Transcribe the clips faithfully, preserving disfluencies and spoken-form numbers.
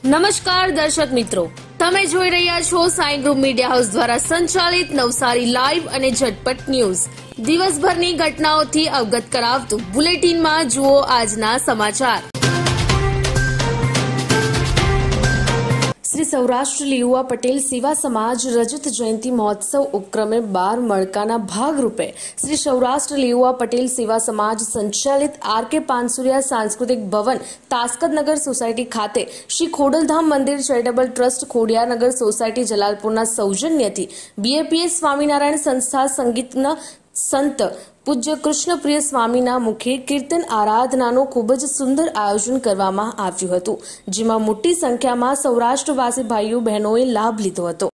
નમસ્કાર દર્શક મિત્રો, તમે જોઈ રહ્યા છો સાઈ ગ્રુપ મીડિયા હાઉસ દ્વારા સંચાલિત નવસારી લાઈવ અને ઝટપટ ન્યૂઝ. દિવસભરની ઘટનાઓથી અવગત કરાવતું બુલેટિનમાં જુઓ આજના સમાચાર. શ્રી સૌરાષ્ટ્ર લીલુવા પટેલ સેવા સમાજ રજત જયંતિ મહોત્સવ ઉપક્રમે બાર મણકાના ભાગરૂપે શ્રી સૌરાષ્ટ્ર લીલુવા પટેલ સેવા સમાજ સંચાલિત આર કે પાનસુરિયા સાંસ્કૃતિક ભવન તાસ્કદનગર સોસાયટી ખાતે શ્રી ખોડલધામ મંદિર ચેરિટેબલ ટ્રસ્ટ ખોડિયારનગર સોસાયટી જલાલપુરના સૌજન્યથી બીએપીએસ સ્વામિનારાયણ સંસ્થા સંગીતના સંત પૂજ્ય કૃષ્ણપ્રિય સ્વામીના મુખે કીર્તન આરાધનાનું ખૂબ જ સુંદર આયોજન કરવામાં આવ્યું હતું, જેમાં મોટી સંખ્યામાં સૌરાષ્ટ્રવાસી ભાઈઓ બહેનોએ લાભ લીધો હતો.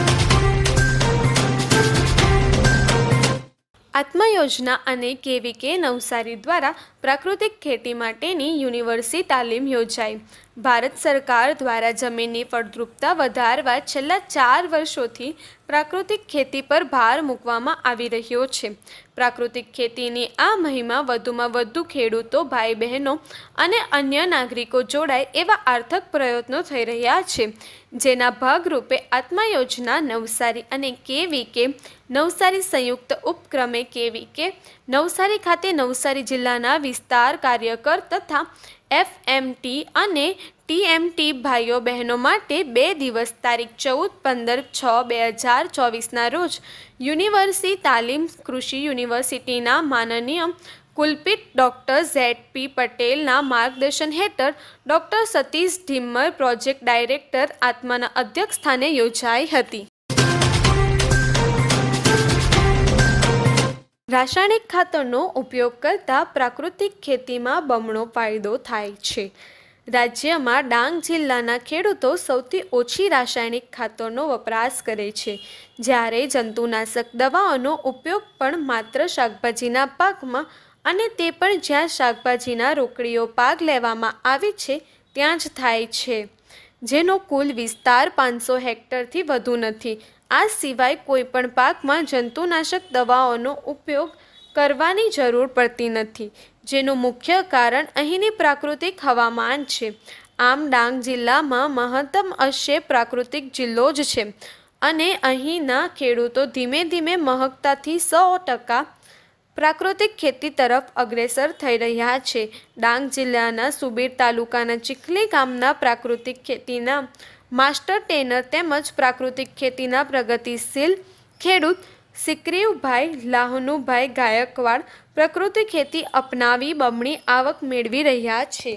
આત્મા યોજના અને કેવીકે નવસારી દ્વારા પ્રાકૃતિક ખેતી માટેની યુનિવર્સિટી તાલીમ યોજાઈ. ભારત સરકાર દ્વારા જમીનની ફળદ્રુપતા વધારવા છેલ્લા ચાર વર્ષોથી પ્રાકૃતિક ખેતી પર ભાર મૂકવામાં આવી રહ્યો છે. પ્રાકૃતિક ખેતીની આ મહિમા વધુમાં વધુ ખેડૂતો, ભાઈ બહેનો અને અન્ય નાગરિકો જોડાય એવા આર્થક પ્રયત્નો થઈ રહ્યા છે, જેના ભાગરૂપે આત્મા યોજના નવસારી અને કેવીકે નવસારી સંયુક્ત ઉપક્રમે કેવીકે નવસારી ખાતે નવસારી જિલ્લાના વિસ્તાર કાર્યકર તથા એફએમટી અને ટીએમટી ભાઈઓ બહેનો માટે બે દિવસ તારીખ ચૌદ પંદર છ બે હજાર ચોવીસના રોજ યુનિવર્સિટી તાલીમ કૃષિ યુનિવર્સિટીના માનનીય કુલપતિ ડોક્ટર ઝેડ પી પટેલના માર્ગદર્શન હેઠળ doctor Satish Dhimmar project director આત્માના અધ્યક્ષ સ્થાને યોજાઈ હતી. રાસાયણિક ખાતરનો ઉપયોગ કરતાં પ્રાકૃતિક ખેતીમાં બમણો ફાયદો થાય છે. રાજ્યમાં ડાંગ જિલ્લાના ખેડૂતો સૌથી ઓછી રાસાયણિક ખાતરનો વપરાશ કરે છે, જ્યારે જંતુનાશક દવાઓનો ઉપયોગ પણ માત્ર શાકભાજીના પાકમાં અને તે પણ જ્યાં શાકભાજીના રોકડીઓ પાક લેવામાં આવે છે ત્યાં જ થાય છે, જેનો કુલ વિસ્તાર પાંચસો હેક્ટરથી વધુ નથી. આ સિવાય કોઈપણ પાકમાં જંતુનાશક દવાઓનો ઉપયોગ કરવાની જરૂર પડતી નથી, જેનું મુખ્ય કારણ અહીંની પ્રાકૃતિક હવામાન છે. આમ ડાંગ જિલ્લામાં મહત્તમ અંશે પ્રાકૃતિક જિલ્લો જ છે અને અહીંના ખેડૂતો ધીમે ધીમે મહકતાથી સો ટકા પ્રાકૃતિક ખેતી તરફ અગ્રેસર થઈ રહ્યા છે. ડાંગ જિલ્લાના સુબીર તાલુકાના ચીખલી ગામના પ્રાકૃતિક ખેતીના માસ્ટર ટ્રેનર તેમજ પ્રાકૃતિક ખેતીના પ્રગતિશીલ ખેડૂત સિકરીવભાઈ લાહનુભાઈ ગાયકવાડ પ્રાકૃતિક ખેતી અપનાવી બમણી આવક મેળવી રહ્યા છે.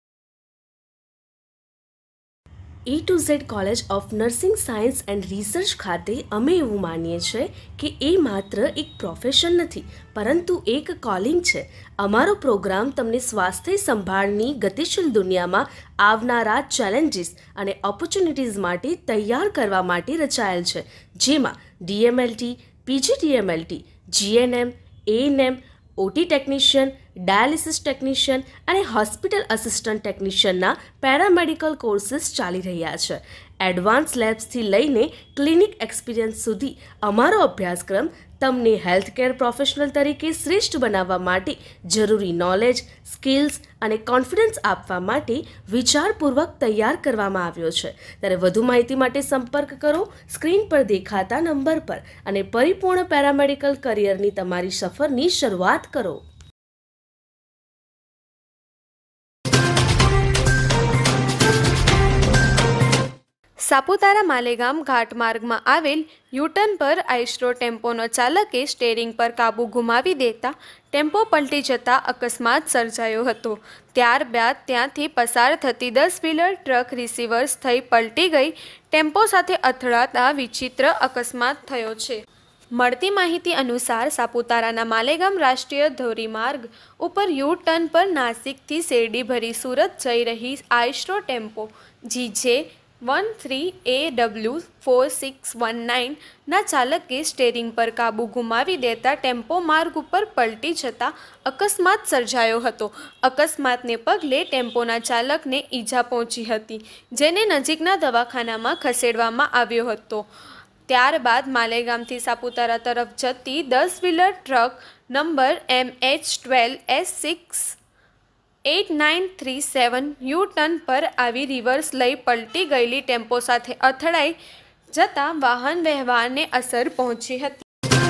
A to Z college of nursing science and research ખાતે અમે એવું માનીએ છીએ કે એ માત્ર એક પ્રોફેશન નથી, પરંતુ એક કોલિંગ છે. અમારો પ્રોગ્રામ તમને સ્વાસ્થ્ય સંભાળની ગતિશીલ દુનિયામાં આવનારા ચેલેન્જીસ અને ઓપોર્ચ્યુનિટીઝ માટે તૈયાર કરવા માટે રચાયેલ છે, જેમાં DMLT, PGDMLT, GNM, ANM, OT technician, dialysis technician અને હોસ્પિટલ આસિસ્ટન્ટ ટેકનિશિયનના પેરામેડિકલ કોર્સીસ ચાલી રહ્યા છે. એડવાન્સ લેબ્સથી લઈને ક્લિનિક એક્સપિરિયન્સ સુધી અમારો અભ્યાસક્રમ તમને હેલ્થકેર પ્રોફેશનલ તરીકે શ્રેષ્ઠ બનાવવા માટે જરૂરી નોલેજ, સ્કિલ્સ અને કોન્ફિડન્સ આપવા માટે વિચારપૂર્વક તૈયાર કરવામાં આવ્યો છે. ત્યારે વધુ માહિતી માટે સંપર્ક કરો સ્ક્રીન પર દેખાતા નંબર પર અને પરિપૂર્ણ પેરામેડિકલ કરિયરની તમારી સફરની શરૂઆત કરો. સાપુતારા માલેગામ ઘાટ માર્ગમાં આવેલ યુટર્ન પર આઈસ્ટ્રો ટેમ્પોનો ચાલકે સ્ટેરિંગ પર કાબુ ગુમાવી દેતા ટેમ્પો પલટી જતા અકસ્માત સર્જાયો હતો. ત્યારબાદ ત્યાંથી પસાર થતી દસ વ્હીલર ટ્રક રિસિવર્સ થઈ પલટી ગઈ ટેમ્પો સાથે અથડાતા વિચિત્ર અકસ્માત થયો છે. મળતી માહિતી અનુસાર સાપુતારાના માલેગામ રાષ્ટ્રીય ધોરીમાર્ગ ઉપર યુ ટર્ન પર નાસિકથી શેરડી ભરી સુરત જઈ રહી આઈસ્ટ્રો tempo GJ one three A W four six one નાઇનના ચાલકે સ્ટેરિંગ પર કાબુ ગુમાવી દેતા ટેમ્પો માર્ગ ઉપર પલટી જતાં અકસ્માત સર્જાયો હતો. અકસ્માતને પગલે ટેમ્પોના ચાલકને ઈજા પહોંચી હતી, જેને નજીકના દવાખાનામાં ખસેડવામાં આવ્યો હતો. ત્યારબાદ માલેગામથી સાપુતારા તરફ જતી દસ wheeler truck number M H twelve S six eight nine three seven U turn પર આવી રિવર્સ લઈ પલટી ગયેલી ટેમ્પો સાથે અથડાઈ જતાં વાહન વ્યવહારને અસર પહોંચી હતી.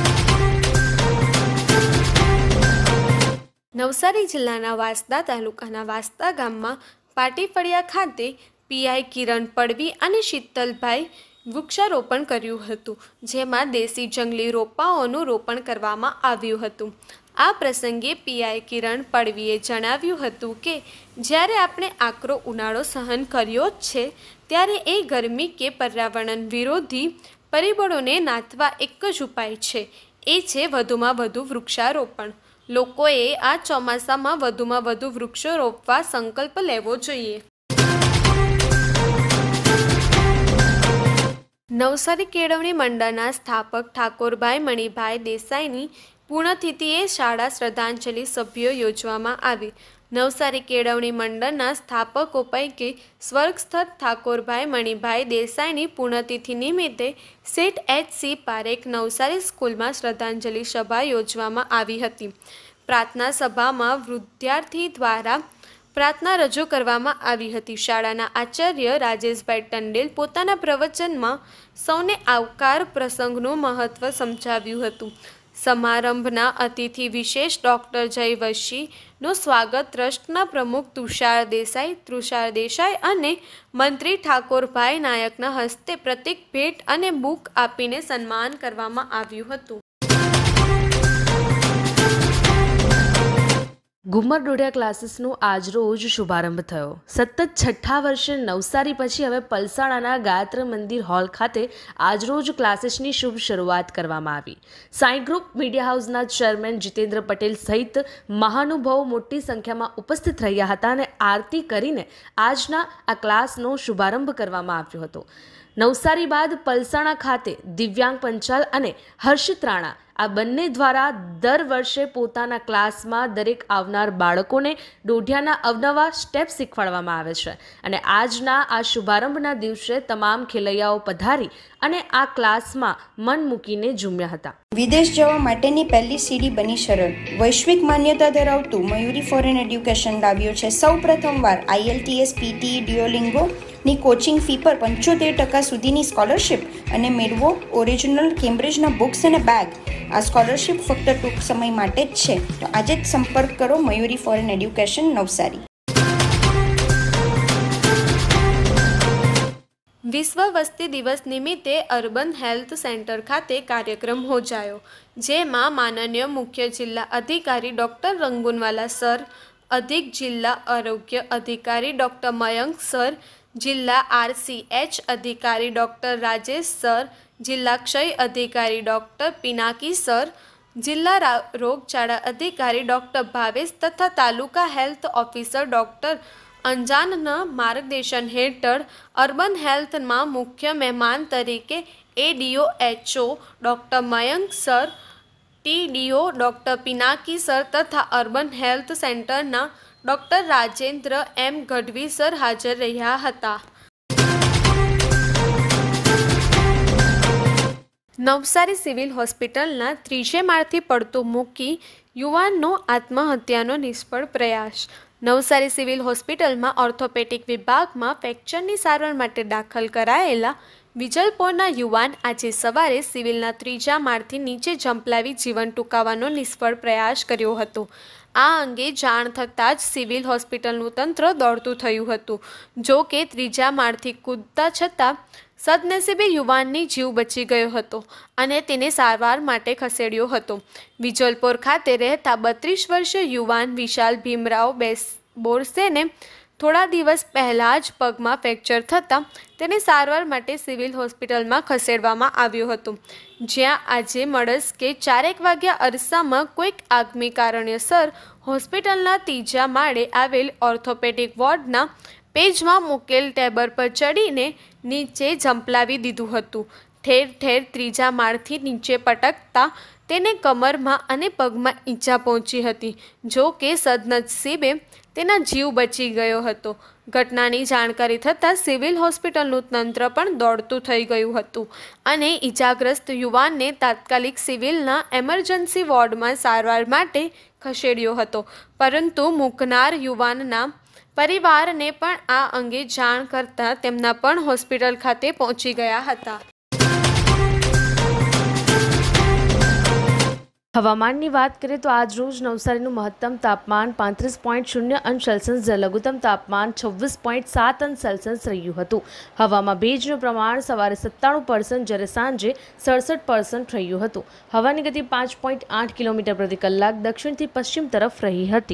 નવસારી જિલ્લાના વાંસદા તાલુકાના વાંસદા ગામમાં પાટીફળિયા ખાતે પીઆઈ કિરણ પડવી અને શીતલભાઈ વૃક્ષારોપણ કર્યું હતું, જેમાં દેશી જંગલી રોપાઓનું રોપણ કરવામાં આવ્યું હતું. આ પ્રસંગે પીઆઈ કિરણ પડવીએ જણાવ્યું હતું કે જ્યારે આપણે આકરો ઉનાળો સહન કર્યો જ છે, ત્યારે એ ગરમી કે પર્યાવરણ વિરોધી પરિબળોને નાથવા એક જ ઉપાય છે, એ છે વધુમાં વધુ વૃક્ષારોપણ. લોકોએ આ ચોમાસામાં વધુમાં વધુ વૃક્ષો રોપવા સંકલ્પ લેવો જોઈએ. નવસારી કેળવણી મંડળના સ્થાપક ઠાકોરભાઈ મણિભાઈ દેસાઈની પૂર્ણતિથિએ શાળા શ્રદ્ધાંજલિ સભ્યો યોજવામાં આવી. નવસારી કેળવણી મંડળના સ્થાપકો પૈકી સ્વર્ગસ્થ ઠાકોરભાઈ મણિભાઈ દેસાઈની પૂર્ણતિથિ નિમિત્તે સેઠ એચ સી પારેખ નવસારી સ્કૂલમાં શ્રદ્ધાંજલિ સભા યોજવામાં આવી હતી. પ્રાર્થના સભામાં વિદ્યાર્થી દ્વારા પ્રાર્થના રજૂ કરવામાં આવી હતી. શાળાના આચાર્ય રાજેશભાઈ ટંડેલ પોતાના પ્રવચનમાં સૌને આવકાર પ્રસંગનું મહત્ત્વ સમજાવ્યું હતું. સમારંભના અતિથિ વિશેષ ડૉક્ટર જય વશીનું સ્વાગત ટ્રસ્ટના પ્રમુખ તુષાર દેસાઈ તુષાર દેસાઈ અને મંત્રી ઠાકોરભાઈ નાયકના હસ્તે પ્રતિક ભેટ અને બુક આપીને સન્માન કરવામાં આવ્યું હતું. ઘુમર ડોડિયા ક્લાસીસનો આજરોજ શુભારંભ થયો. સતત છઠ્ઠા વર્ષે નવસારી પછી હવે પલસાણાના ગાયત્રી મંદિર હોલ ખાતે આજરોજ ક્લાસીસની શુભ શરૂઆત કરવામાં આવી. સાઈ ગ્રુપ મીડિયા હાઉસના ચેરમેન જીતેન્દ્ર પટેલ સહિત મહાનુભાવો મોટી સંખ્યામાં ઉપસ્થિત રહ્યા હતા અને આરતી કરીને આજના આ ક્લાસનો શુભારંભ કરવામાં આવ્યો હતો. નવસારી બાદ પલસાણા ખાતે દિવ્યાંગ પંચાલ અને હર્ષિત રાણા આ બંને દ્વારા દર વર્ષે પોતાના ક્લાસમાં દરેક આવનાર બાળકોને દોઢિયાના અવનવા સ્ટેપ શીખવાડવામાં આવે છે અને આજના આ શુભારંભના દિવસે તમામ ખેલૈયાઓ પધારી અને આ ક્લાસમાં મન મૂકીને ઝૂમ્યા હતા. વિદેશ જવા માટેની પહેલી સીડી બની સરળ. વૈશ્વિક માન્યતા ધરાવતું મયુરી ફોરેન એડ્યુકેશન લાવ્યો છે સૌ પ્રથમવાર આઈએલટીએસ, પીટી, ડ્યુઓલિંગો ની કોચિંગ ફી પર પંચોતેર ટકા સુધીની સ્કોલરશિપ અને મેળવો ઓરિજિનલ કેમ્બ્રિજના બુક્સ અને બેગ. આ સ્કોલરશિપ ફક્ત ટૂંક સમય માટે જ છે, તો આજે જ સંપર્ક કરો મયુરી ફોરેન એડ્યુકેશન નવસારી. વિશ્વ વસ્તી દિવસ નિમિત્તે અર્બન હેલ્થ સેન્ટર ખાતે કાર્યક્રમ યોજાયો, જેમાં માનનીય મુખ્ય જિલ્લા અધિકારી ડૉક્ટર રંગુનવાલા સર, અધિક જિલ્લા આરોગ્ય અધિકારી ડૉક્ટર મયંક સર, જિલ્લા આરસીએચ અધિકારી ડૉક્ટર રાજેશ સર, જિલ્લા ક્ષય અધિકારી ડૉક્ટર પિનાકી સર, જિલ્લા રોગચાળા અધિકારી ડૉક્ટર ભાવેશ તથા તાલુકા હેલ્થ ઓફિસર ડૉક્ટર અંજાનના માર્ગદર્શન હેઠળ અર્બન હેલ્થમાં મુખ્ય મહેમાન તરીકે ADO HO doctor Mayank sir, TDO doctor Pinaki sir તથા અર્બન હેલ્થ સેન્ટરના doctor Rajendra M Gadhvi sir હાજર રહ્યા હતા. નવસારી સિવિલ હોસ્પિટલના ત્રીજે માળથી પડતું મૂકી યુવાનનો આત્મહત્યાનો નિષ્ફળ પ્રયાસ. નવસારી સિવિલ હોસ્પિટલમાં ઓર્થોપેડિક વિભાગમાં ફ્રેક્ચરની સારવાર માટે દાખલ કરાયેલા વિજલપોરના યુવાન આજે સવારે સિવિલના ત્રીજા માળથી નીચે ઝંપલાવી જીવન ટૂંકાવવાનો નિષ્ફળ પ્રયાસ કર્યો હતો. આ અંગે જાણ થતાં જ સિવિલ હોસ્પિટલનું તંત્ર દોડતું થયું હતું. જો કે ત્રીજા માળથી કૂદતા છતાં સદનસીબે યુવાનની જીવ બચી ગયો હતો અને તેને સારવાર માટે ખસેડ્યો હતો. વિજલપોર ખાતે રહેતા બત્રીસ વર્ષીય યુવાન વિશાલ ભીમરાવ બેસ બોરસેને થોડા દિવસ પહેલાં જ પગમાં ફ્રેક્ચર થતાં તેને સારવાર માટે સિવિલ હોસ્પિટલમાં ખસેડવામાં આવ્યો હતો, જ્યાં આજે મળસ્કે ચારેક વાગ્યા અરસામાં કોઈક આગમી કારણોસર હોસ્પિટલના ત્રીજા માળે આવેલ ઓર્થોપેડિક વોર્ડના પેજમાં મૂકેલ ટેબર પર ચડીને નીચે ઝંપલાવી દીધું હતું. ઠેર ઠેર ત્રીજા માળથી નીચે પટકતા તેને કમરમાં અને પગમાં ઈજા પહોંચી હતી. જો કે સદનસીબે તેના જીવ બચી ગયો હતો. ઘટનાની જાણકારી થતાં સિવિલ હોસ્પિટલનું તંત્ર પણ દોડતું થઈ ગયું હતું અને ઈજાગ્રસ્ત યુવાનને તાત્કાલિક સિવિલના એમરજન્સી વોર્ડમાં સારવાર માટે ખસેડ્યો હતો. પરંતુ મૂકનાર યુવાનના પરિવારને પણ આ અંગે જાણ કરતાં તેમના પણ હોસ્પિટલ ખાતે પહોંચી ગયા હતા. હવામાનની વાત કરીએ તો આજ રોજ નવસારીનું મહત્તમ તાપમાન પાંત્રીસ પોઈન્ટ શૂન્ય અંશ સેલ્સિયસ જ્યારે લઘુત્તમ તાપમાન છવ્વીસ પોઈન્ટ સાત અંશ સેલ્સિયસ રહ્યું હતું. હવામાં ભેજનું પ્રમાણ સવારે સત્તાણું પર્સન્ટ જ્યારે સાંજે સડસઠ પર્સન્ટ રહ્યું હતું. હવાની ગતિ પાંચ પોઈન્ટ આઠ કિલોમીટર પ્રતિ કલાક દક્ષિણથી પશ્ચિમ તરફ રહી હતી.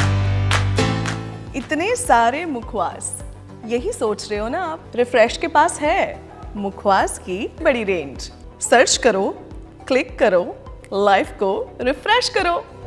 इतने सारे मुखवास, यही सोच रहे हो ना आप? रिफ्रेश के पास है मुखवास की बड़ी रेंज. सर्च करो, क्लिक करो, लाइफ को रिफ्रेश करो.